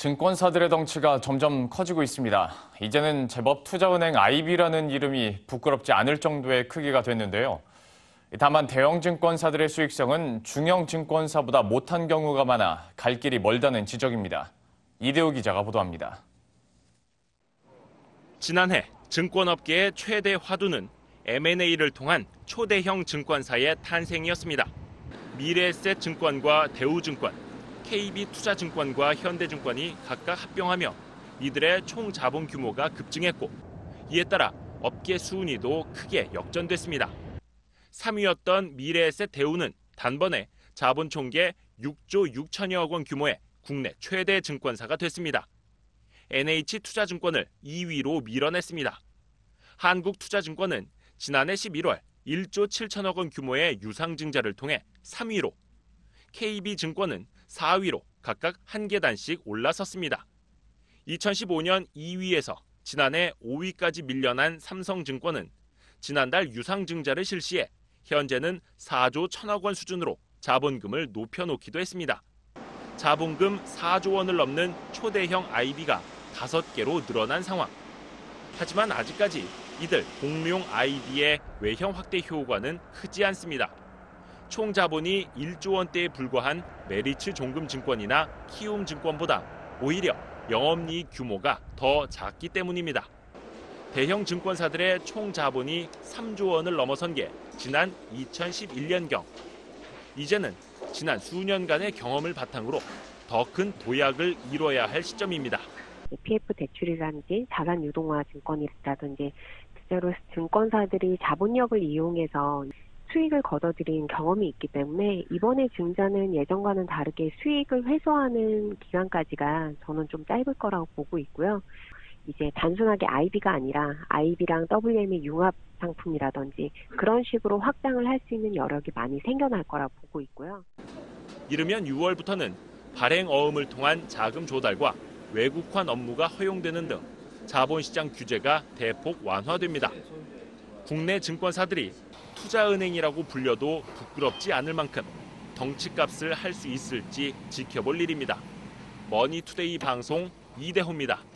증권사들의 덩치가 점점 커지고 있습니다. 이제는 제법 투자은행 IB라는 이름이 부끄럽지 않을 정도의 크기가 됐는데요. 다만 대형 증권사들의 수익성은 중형 증권사보다 못한 경우가 많아 갈 길이 멀다는 지적입니다. 이대호 기자가 보도합니다. 지난해 증권업계의 최대 화두는 M&A를 통한 초대형 증권사의 탄생이었습니다. 미래에셋증권과 대우증권, KB투자증권과 현대증권이 각각 합병하며 이들의 총 자본 규모가 급증했고 이에 따라 업계 순위도 크게 역전됐습니다. 3위였던 미래에셋 대우는 단번에 자본 총계 6조 6천여억 원 규모의 국내 최대 증권사가 됐습니다. NH투자증권을 2위로 밀어냈습니다. 한국투자증권은 지난해 11월 1조 7천억 원 규모의 유상증자를 통해 3위로, KB증권은 4위로 각각 한 계단씩 올라섰습니다. 2015년 2위에서 지난해 5위까지 밀려난 삼성증권은 지난달 유상증자를 실시해 현재는 4조 1천억 원 수준으로 자본금을 높여놓기도 했습니다. 자본금 4조 원을 넘는 초대형 IB가 5개로 늘어난 상황. 하지만 아직까지 이들 공룡 IB의 외형 확대 효과는 크지 않습니다. 총 자본이 1조 원대에 불과한 메리츠 종금증권이나 키움증권보다 오히려 영업이익 규모가 더 작기 때문입니다. 대형 증권사들의 총 자본이 3조 원을 넘어선 게 지난 2011년경. 이제는 지난 수년간의 경험을 바탕으로 더 큰 도약을 이뤄야 할 시점입니다. PF 대출이라든지 자산 유동화 증권이라든지 실제로 증권사들이 자본력을 이용해서 수익을 거둬들인 경험이 있기 때문에 이번에 증자는 예전과는 다르게 수익을 회수하는 기간까지가 저는 좀 짧을 거라고 보고 있고요. 이제 단순하게 IB가 아니라 IB랑 WM의 융합 상품이라든지 그런 식으로 확장을 할 수 있는 여력이 많이 생겨날 거라고 보고 있고요. 이르면 6월부터는 발행 어음을 통한 자금 조달과 외국환 업무가 허용되는 등 자본시장 규제가 대폭 완화됩니다. 국내 증권사들이 투자은행이라고 불려도 부끄럽지 않을 만큼 덩치값을 할 수 있을지 지켜볼 일입니다. 머니투데이 방송 이대호입니다.